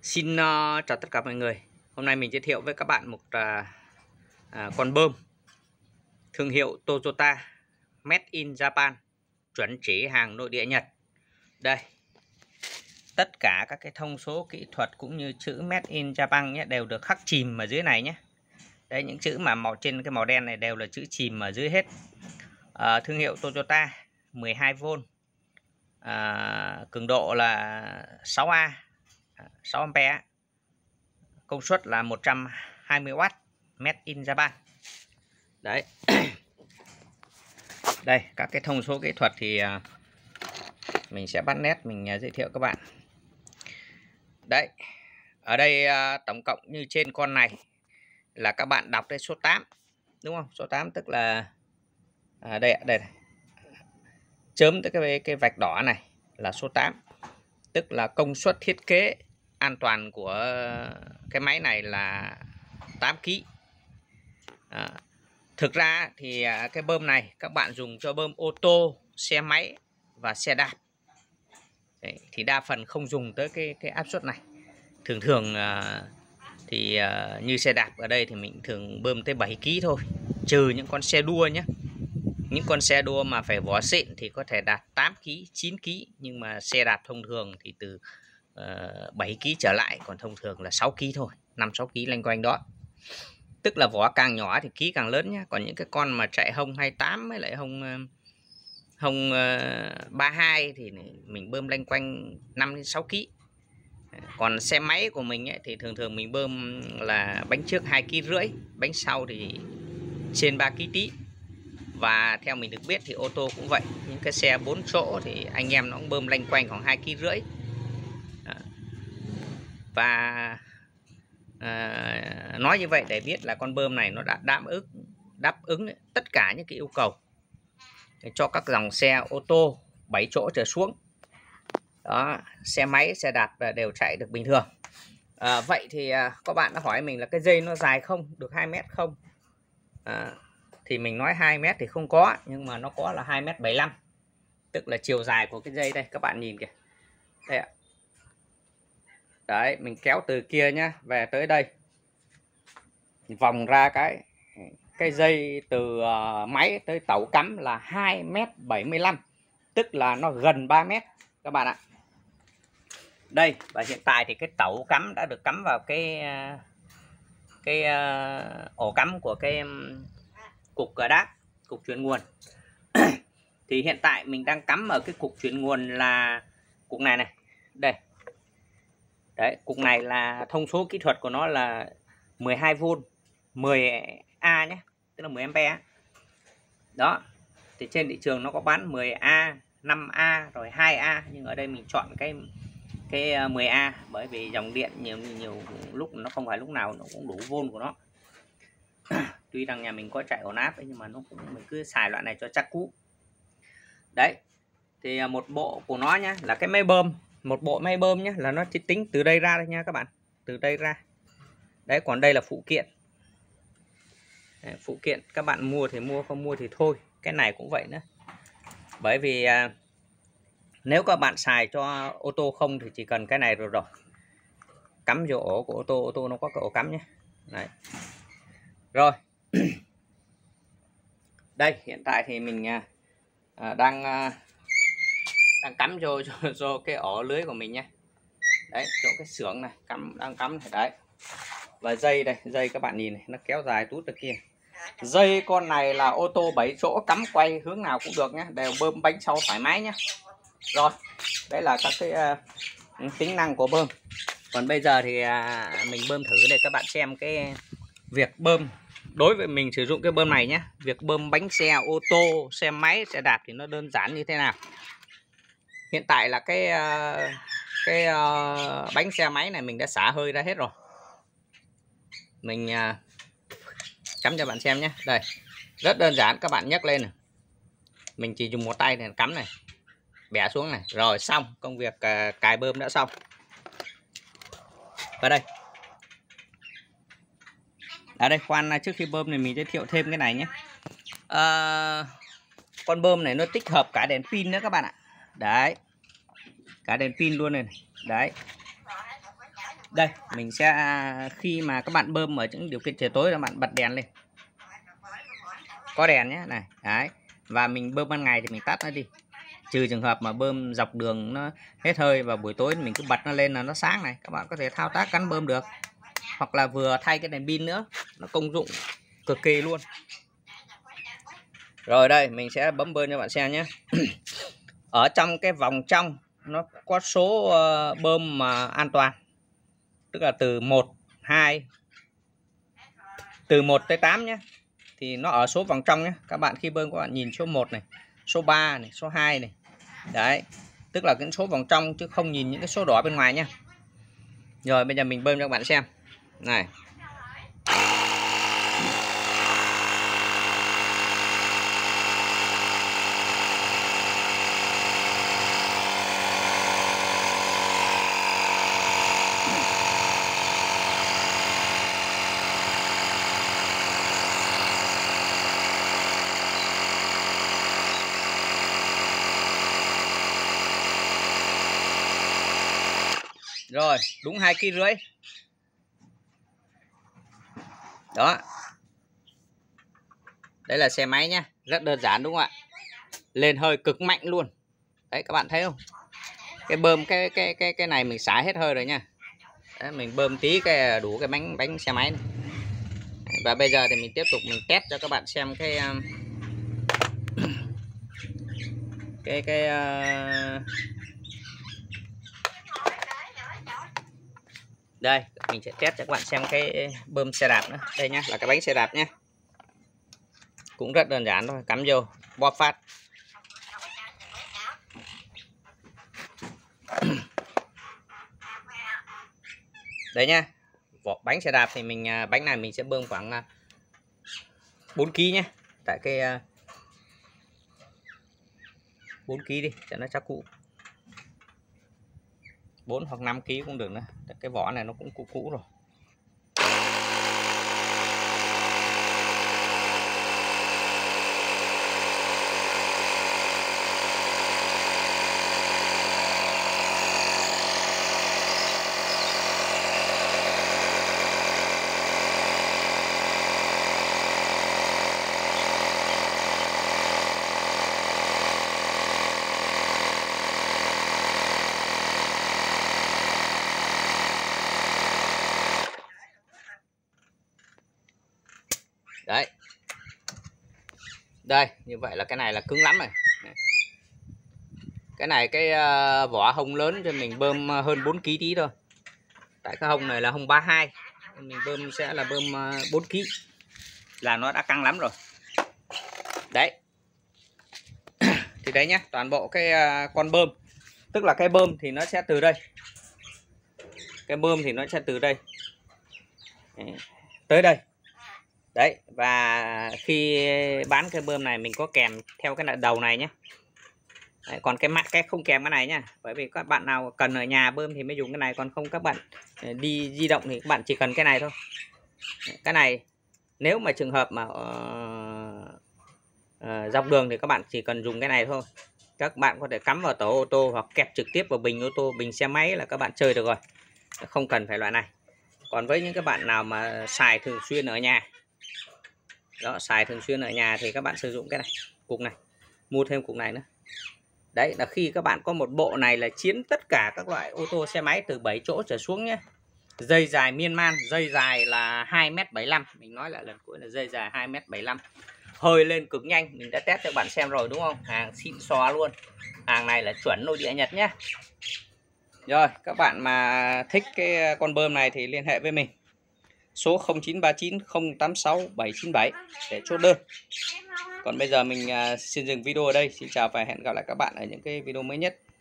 Xin chào tất cả mọi người. Hôm nay mình giới thiệu với các bạn một con bơm thương hiệu Toyota Made in Japan, chuẩn chỉ hàng nội địa Nhật. Đây, tất cả các cái thông số kỹ thuật cũng như chữ Made in Japan nhé, đều được khắc chìm ở dưới này nhé. Đấy, những chữ mà màu trên cái màu đen này đều là chữ chìm ở dưới hết. Thương hiệu Toyota 12V, cường độ là 6A, 6A, công suất là 120W, Made in Japan. Đấy. Đây, các cái thông số kỹ thuật thì mình sẽ bắt nét mình giới thiệu các bạn. Đấy, ở đây tổng cộng như trên con này là các bạn đọc đây số 8, đúng không? Số 8 tức là đây này. Chớm tới cái vạch đỏ này là số 8, tức là công suất thiết kế an toàn của cái máy này là 8 kg. Thực ra thì cái bơm này các bạn dùng cho bơm ô tô, xe máy và xe đạp. Đấy, thì đa phần không dùng tới cái áp suất này. Thường thì như xe đạp ở đây thì mình thường bơm tới 7 kg thôi, trừ những con xe đua nhé. Những con xe đua mà phải vỏ xịn thì có thể đạt 8 kg, 9 kg, nhưng mà xe đạp thông thường thì từ 7 kg trở lại, còn thông thường là 6 kg thôi, 5-6 kg lanh quanh đó. Tức là vỏ càng nhỏ thì ký càng lớn nhé. Còn những cái con mà chạy hông 28 với lại hông 32 thì mình bơm lanh quanh 5-6 kg. Còn xe máy của mình ấy, thì thường mình bơm là bánh trước 2,5 kg, bánh sau thì trên 3 kg tí. Và theo mình được biết thì ô tô cũng vậy, những cái xe 4 chỗ thì anh em nó cũng bơm lanh quanh khoảng 2,5 kg. Và nói như vậy để biết là con bơm này nó đã đáp ứng tất cả những cái yêu cầu cho các dòng xe ô tô 7 chỗ trở xuống. Đó, xe máy, xe đạp đều chạy được bình thường. Vậy thì các bạn đã hỏi mình là cái dây nó dài không, được 2 mét không? Thì mình nói 2 mét thì không có, nhưng mà nó có là 2,75 m. Tức là chiều dài của cái dây đây, các bạn nhìn kìa. Đây ạ. Đấy, mình kéo từ kia nhá về tới đây, vòng ra cái dây từ máy tới tẩu cắm là 2,75 m, tức là nó gần 3 mét các bạn ạ. Đây, và hiện tại thì cái tẩu cắm đã được cắm vào cái ổ cắm của cái cục đáp, cục chuyển nguồn. Thì hiện tại mình đang cắm ở cái cục chuyển nguồn là cục này này. Đây. Đấy, cục này là thông số kỹ thuật của nó là 12V, 10A nhé, tức là 10A. Đó. Thì trên thị trường nó có bán 10A, 5A rồi 2A, nhưng ở đây mình chọn cái 10A bởi vì dòng điện nhiều lúc nó không phải lúc nào nó cũng đủ vôn của nó. Tuy rằng nhà mình có chạy ổn áp ấy, nhưng mà mình cứ xài loại này cho chắc cú. Đấy. Thì một bộ của nó nhá là cái máy bơm, một bộ máy bơm nhé, là nó chỉ tính từ đây ra đây nha các bạn, từ đây ra. Đấy, còn đây là phụ kiện. Đấy, phụ kiện các bạn mua thì mua, không mua thì thôi. Cái này cũng vậy nữa. Bởi vì nếu các bạn xài cho ô tô không thì chỉ cần cái này rồi. Cắm vô ổ của ô tô nó có cái ổ cắm nhé. Đấy. Rồi. Đây, hiện tại thì mình đang cắm vô cái ổ lưới của mình nhé. Đấy, chỗ cái xưởng này đang cắm này. Đấy. Và dây đây, dây các bạn nhìn này, nó kéo dài tút được kia. Dây con này là ô tô 7 chỗ, cắm quay hướng nào cũng được nhé, đều bơm bánh sau thoải mái nhé. Rồi, đây là các cái tính năng của bơm. Còn bây giờ thì mình bơm thử để các bạn xem cái việc bơm. Đối với mình sử dụng cái bơm này nhé, việc bơm bánh xe ô tô, xe máy, xe đạp thì nó đơn giản như thế nào. Hiện tại là cái bánh xe máy này mình đã xả hơi ra hết rồi. Mình cắm cho bạn xem nhé. Đây, rất đơn giản, các bạn nhấc lên này. Mình chỉ dùng một tay này cắm này, bẻ xuống này, rồi xong, công việc cài bơm đã xong. Ở đây, khoan, trước khi bơm này mình giới thiệu thêm cái này nhé. Con bơm này nó tích hợp cả đèn pin nữa các bạn ạ. Đấy, cả đèn pin luôn này. Đấy, Đây mình sẽ, khi mà các bạn bơm ở những điều kiện trời tối là bạn bật đèn lên, có đèn nhé này, đấy, và mình bơm ban ngày thì mình tắt nó đi, trừ trường hợp mà bơm dọc đường nó hết hơi và buổi tối mình cứ bật nó lên là nó sáng này, các bạn có thể thao tác gắn bơm được, hoặc là vừa thay cái đèn pin nữa, nó công dụng cực kỳ luôn. Rồi đây mình sẽ bấm bơm cho bạn xem nhé. Ở trong cái vòng trong nó có số bơm mà an toàn, tức là từ 1, 2, từ 1 tới 8 nhé, thì nó ở số vòng trong nhé. Các bạn khi bơm các bạn nhìn số 1 này, số 3 này, số 2 này. Đấy, tức là cái số vòng trong chứ không nhìn những cái số đỏ bên ngoài nhé. Rồi bây giờ mình bơm cho các bạn xem. Này. Rồi, đúng 2,5 kg. Đó. Đấy là xe máy nhá, rất đơn giản đúng không ạ? Lên hơi cực mạnh luôn. Đấy các bạn thấy không? Cái bơm cái này mình xả hết hơi rồi nha. Đấy, mình bơm tí cái đủ cái bánh xe máy này. Và bây giờ thì mình tiếp tục mình test cho các bạn xem đây mình sẽ test cho các bạn xem cái bơm xe đạp nữa. Đây nhá, là cái bánh xe đạp nhé, cũng rất đơn giản thôi, cắm vô bóp phát. Đấy nhá, vỏ bánh xe đạp thì mình bánh này mình sẽ bơm khoảng 4 kg nhé, tại cái 4 kg đi cho nó chắc cũ, 4 hoặc 5 kg cũng được nữa. Cái vỏ này nó cũng cũ rồi. Đấy. Đây, như vậy là cái này là cứng lắm rồi. Cái này cái vỏ hông lớn cho mình bơm hơn 4 kg tí thôi. Tại cái hông này là hông 32. Mình bơm sẽ là bơm 4 kg. Là nó đã căng lắm rồi. Đấy. Thì đấy nhá, toàn bộ cái con bơm. Tức là cái bơm thì nó sẽ từ đây. Cái bơm thì nó sẽ từ đây tới đây. Đấy, và khi bán cái bơm này mình có kèm theo cái đầu này nhé. Đấy, còn cái không kèm cái này nhá, bởi vì các bạn nào cần ở nhà bơm thì mới dùng cái này, còn không các bạn đi di động thì các bạn chỉ cần cái này thôi. Cái này nếu mà trường hợp mà dọc đường thì các bạn chỉ cần dùng cái này thôi. Các bạn có thể cắm vào tổ ô tô hoặc kẹp trực tiếp vào bình ô tô, bình xe máy là các bạn chơi được rồi, không cần phải loại này. Còn với những các bạn nào mà xài thường xuyên ở nhà đó, xài thường xuyên ở nhà thì các bạn sử dụng cái này, cục này, mua thêm cục này nữa. Đấy là khi các bạn có một bộ này là chiến tất cả các loại ô tô xe máy từ 7 chỗ trở xuống nhé. Dây dài miên man, dây dài là 2,75 m. Mình nói lại lần cuối là dây dài 2,75 m. Hơi lên cực nhanh, mình đã test cho bạn xem rồi đúng không? Hàng xịn xò luôn. Hàng này là chuẩn nội địa Nhật nhé. Rồi, các bạn mà thích cái con bơm này thì liên hệ với mình. Số 0939 086 797 để chốt đơn. Còn bây giờ mình xin dừng video ở đây. Xin chào và hẹn gặp lại các bạn ở những cái video mới nhất.